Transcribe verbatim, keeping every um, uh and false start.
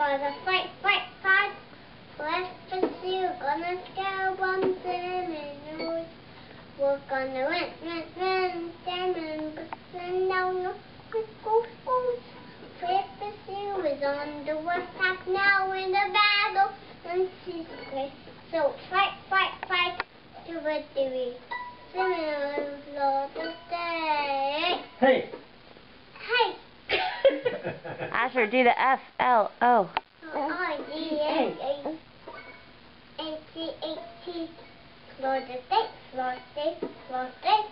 for the fight, fight, fight. For F S U, gonna scare bombs and news. We're gonna win, win, win. Diamond, but down the go, go. For F S U is on the warpath now in the battle and she's great. So fight, fight, fight to victory. Similar Lord of Day. Hey. Hey. Asher, do the F L O. I D A A T A T. Lord of Day, Lord of Day, Lord of Day.